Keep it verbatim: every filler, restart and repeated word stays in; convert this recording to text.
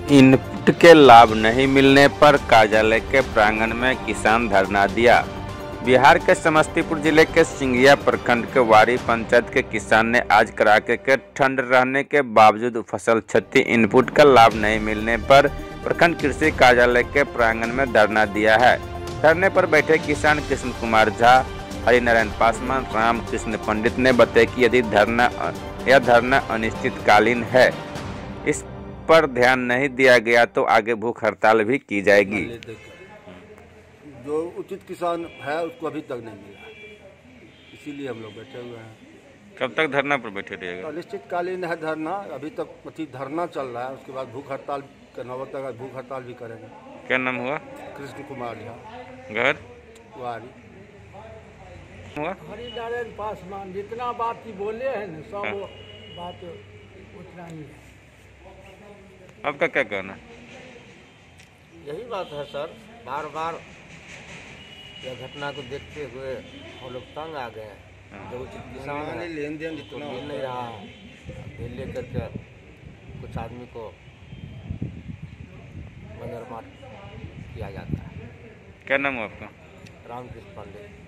Input के लाभ नहीं मिलने पर कार्यालय के प्रांगण में किसान धरना दिया। बिहार के समस्तीपुर जिले के सिंघिया प्रखंड के वारी पंचायत के किसान ने आज कड़ाके के ठंड रहने के बावजूद फसल क्षति इनपुट का लाभ नहीं मिलने पर प्रखंड कृषि कार्यालय के प्रांगण में धरना दिया है। धरने पर बैठे किसान कृष्ण कुमार झा, हरिनारायण पासवान, राम कृष्ण पंडित ने बताया कि यदि धरना यह धरना अनिश्चितकालीन है, इस पर ध्यान नहीं दिया गया तो आगे भूख हड़ताल भी की जाएगी। जो उचित किसान है उसको अभी तक नहीं मिला, इसीलिए हम लोग बैठे हुए हैं। कब तक धरना पर बैठे रहिएगा? अनिश्चितकालीन है धरना, अभी तक अति धरना चल रहा है। उसके बाद भूख हड़ताल का नौबत तक भूख हड़ताल भी करेंगे। क्या नाम हुआ? कृष्ण कुमार झा, घर वारी। हुआ हरिनारायण पासवान जितना बात ही बोले हैं ना, सब हाँ। बात उतना ही है। आपका क्या कहना? यही बात है सर, बार बार यह घटना को देखते हुए हम लोग तंग आ गए हैं। जो उचित किसान है लेन देन तो मिल नहीं रहा है, मिल लेकर के कुछ आदमी को बंदरमार किया जाता है। क्या नाम है आपका? राम कृष्ण पंडित।